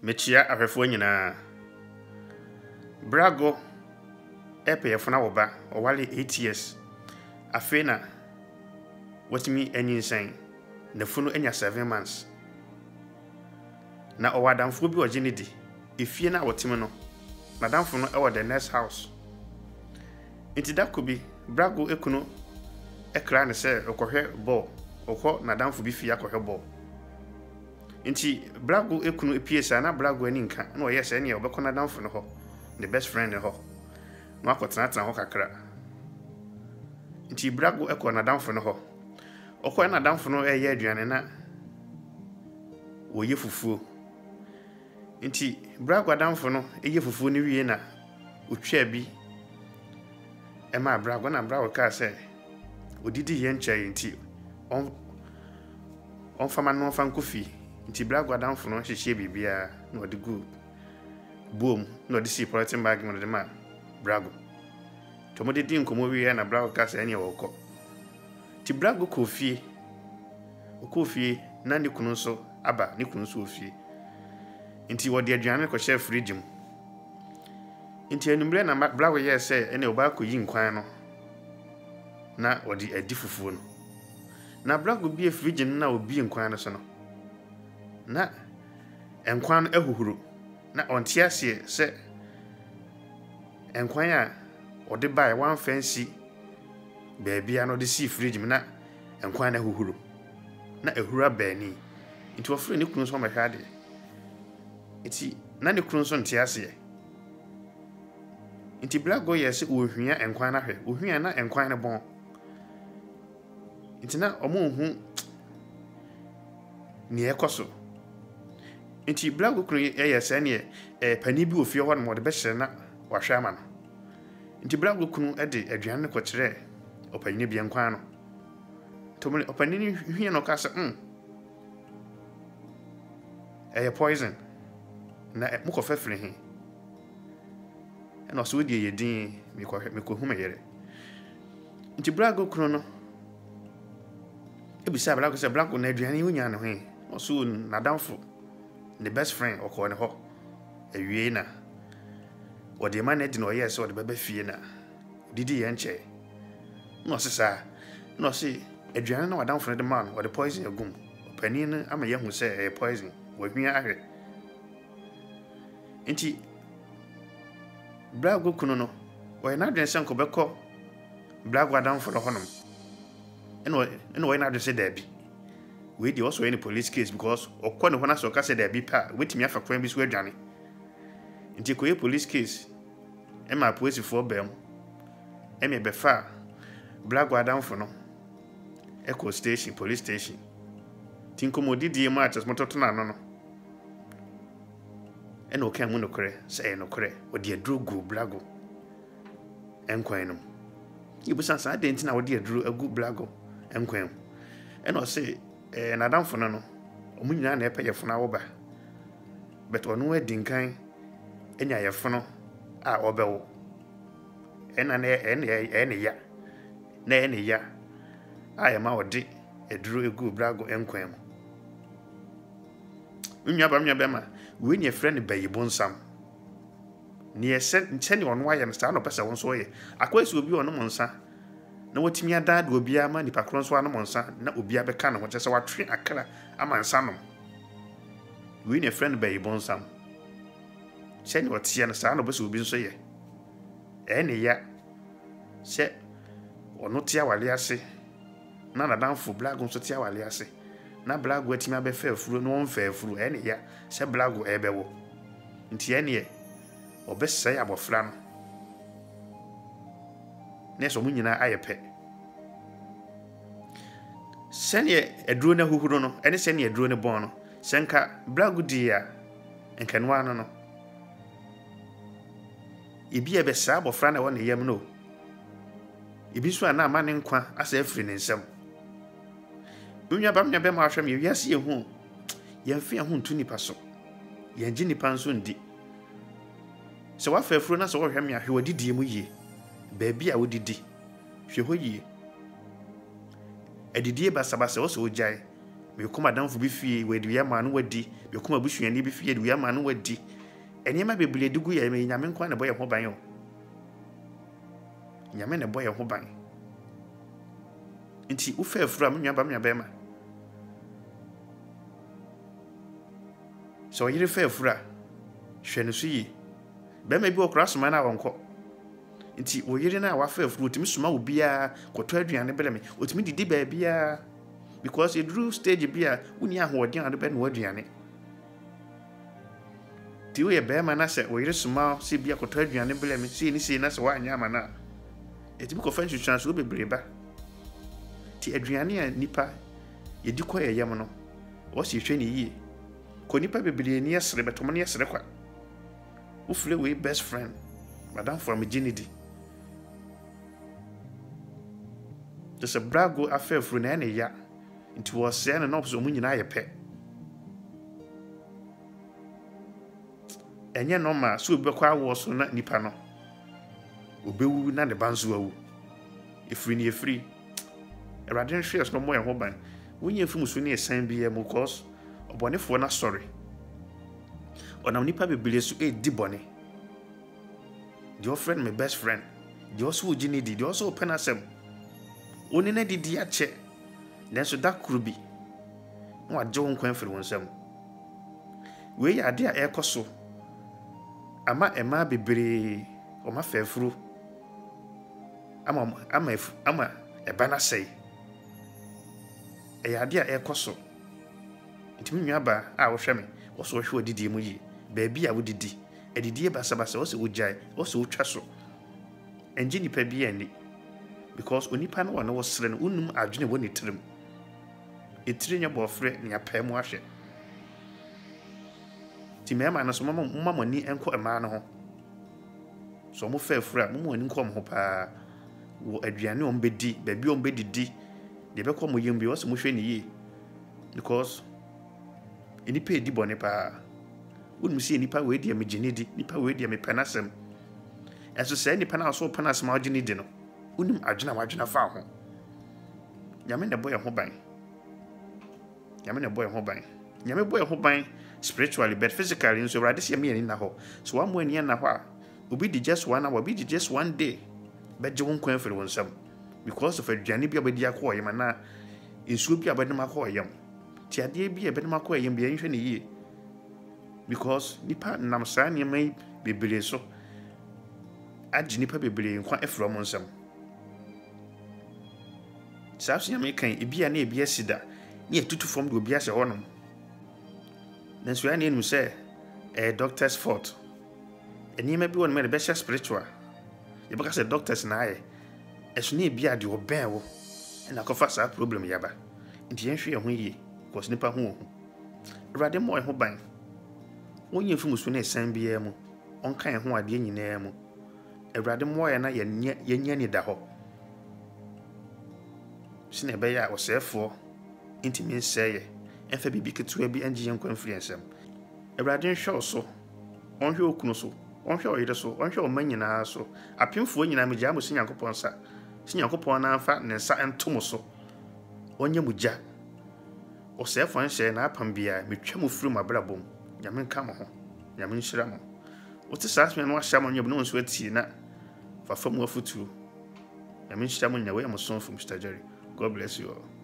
Mechia ahwefo nyina Brago epe yefuna woba owale 8 years afena watimi anyinsan na funu anya 7 months na owadamfo bi ogene di efie na wotime no na damfo no ewo the next house inti dakobi Brago ekunu ekra ne se okohwe ball okọ na damfo bi fie akohwe ball inti Brago ekunu epiesa na Brago ani nka na oyese ne obekọ na damfo no ho the best friend ho no akotena ho kakra inti Brago ekọ na damfo no ho okọ na damfo no eye aduane na woye fufuo inti Brago damfo no eye fufuo ni wie na otwa bi ema Brago na Brago ka se odidi ye nche inti on fama no fan kofi inti Brago damfo no hyehye bibia na odi gu boom na odi si polythene bag mo de ma Brago to mo de din komo wie na Brago ka se ene woko ti Brago kofie na ne kunu so aba ne kunu so ofie inti wodi aduane ko share fridge mu inti enumre na Brago ye se ene oba ko yi nkwan no na wodi adi fufuo no na Brago bi fridge na obi nkwan no so no na enkwan ehuhuru na ontia se enkwan a odi bai one fancy baby ano de si fridge mu na enkwan na ehuhuru na ehura bani inti ofre ne kunu so ma hwade iti na ne kunu so ntia se inti Brago yes ohwia enkwan na hwe ohwia na enkwan ne bon inti na omo ni ekoso inti Brago kunu yes ne pani bi ofie ho no mo de be hye na wahwe ama no inti Brago kunu de aduane ko kire opanyine bi enkwan no tomole opanyine hwia no ka se poison na muko fefre he na so wodi yedin miko huma yere inti Brago kunu no ebisa Brago se Brago na aduane wonya ne he so na damfo the best friend okọ ne ho awie na wodi ma na di no yes wodi baba fie na didi ye nche no sesa no se aduane na wadamfo de man wodi poison agum pani no ama ye hu se poison wahwia ahwe inti Brago kunu no we na adwen sen ko bekọ Brago adamfo no honom eno we na adwen se dabi we dey also any police case because okọ ne hona so ka se dabi pa wetimi afa kwan bi so adwane inti ko ye police case ema police for bem eme befa Brago adamfo no echo station police station tinkomodi die ma aches mototo na no eno ka mu nokre se nokre odi aduro gu Brago enkwan no ibusa sa denti na odi aduro agu Brago enkwan eno se na damfo no omunyina na epe yefo na wo ba but onu adinkan enya yefo no a obewo ena na ya na ene ya ayema odi aduro egu Brago enkwan mu unyaba ma we nye friend bayibonsam ni ese nteni ono wa ye no sta no pese won so ye akwesi obi ono monsa na watimi ada da obi ama ni pakron so ano monsa na obi abeka na ho chese watwe akra amansa no we nye friend bayibonsam cheni watia no sta no pese obi so ye ene ya se ono tia wale ase na nadamfo Brago so tia wale ase na Brago atimi abefa afuro no onfa afuro ene ya se Brago ebewo nti ene ye obesai abofra no neso munyina ayepe sene eduro na huhuro no ene sene eduro ne bon no senka Brago dia enkanwa no ibi ebesa abofra na wona yam no ibi so na amane nkwa asa afiri ne nsam unya be ma hwem wiase ye hu ye mfe hu ntu nipa so ye ngi nipa nso ndi se wa fa afuro na se wo hwem ya hwe odidie mu yie baabi a wodidi hwe ho yie edidie basabasa wo so ojai me ko madam fu bi fie we de ma no wadi me ko abusuani bi fie de ma no wadi enema bebre dugu ya me nyame nkwa na boye ho ban yo nyame na boye ho ban nti wo fa afura me nwa ba me abema so yire fa afura hwe no so yi bema bi okra soma na wonko nti wo yire na wa fa afura otimi soma wo bia koto aduane bele me otimi didi ba bia because it drew stage bia woni ahoɔden ade be no aduane ti wo ye bema na se wo yire soma se bia koto aduane bele me se ni se na se wa anya ama na etimi ko fa chance wo bebre ba ti aduane a nipa yedi ko yeyam no wo se hwe ni yi ko nipa bebre ni yesre betomo ni yesre kwa wo fle we best friend madam from Ginidi just a brago affair fru na ya nti wo se na no so mu nyina ye pe enye no ma so be kwa wo so na nipa no obewu na ne banzo awu efri ni efri Radin shares no more ho ban wonye fum so ne esan bia mu cause obonefo na sorry onam nipa bebele so di bone your friend my best friend the also Ginidi the also penasem oni na didi ache then so that krubi no aje won kwan firi wonsam we ya ade a ekoso ama ema bebere o ma fafuru ama ebana sei e ya ade a ekoso ntimi nwa a wo hwe me wo so hwe odidi mu yi ba bi a wo didi edidi basa wo se wo jai wo se wo twa so enji nipa bi ani because onipa no wo sere no unum adwene wo ni tirim etire nya bo frɛ nya pa mu ahwe ti mema na so mama ni enko ema no ho so mo fa afura mo ni nko mo ho pa wo aduane o mbedi ba bi o mbedidi de be ko mo yim bi wo se mo hwe ni yi because enipa edi bone pa unum si enipa we di am Ginidi nipa we di am penasem eso se nipa na so penasem a Ginidi no unum adwena fa ho nyame ne boy ho ban nyame boy ho ban spiritually but physically so rather see me na ho so one more na ho a obi di just 1 hour obi di just 1 day beje won kwan fere wonsam because of aduane bi abadi akọ yem na ensuo bi abadi makọ yem ti ade bi abadi makọ yem bi enhwe ne yi because nipa nam sa ne mai bebere so agi nipa bebere nkwa efro mo nsam saso nyame kan ebia na ebia sida ne etutu from do obia se honom nanso ya ne enu se doctor's fault eni ma bi won me be spiritual ye baka se doctors na aye eso ne ebia de oben wo na kofa sa problem yaba nti yen hwe ho yi cause nipa ho rade mo ho ban wonye fum so na esan bia mu onkan ho ade nyina mu rade mo ya na ye nya ni da ho sine be ya osefo intimi nseye enfa bibi ketua bi anje yen kwan friensem rade nhwe so onhwe okunu so onhwe oyire so onhwe omanyina so apemfo nyina me gya mo sinyankopon sa sinyankopon na anfa ne nsa entom so onye mugya osefo nhye na apam bia metwa mo furu mabrabom nyame nka mo ho nyame nhyira mo wote saasme no ahya mo nyeb no nso ati na fa fam wafutu nyame nhyira mo nyawe mo sonfo Mr. Jerry. God bless you all.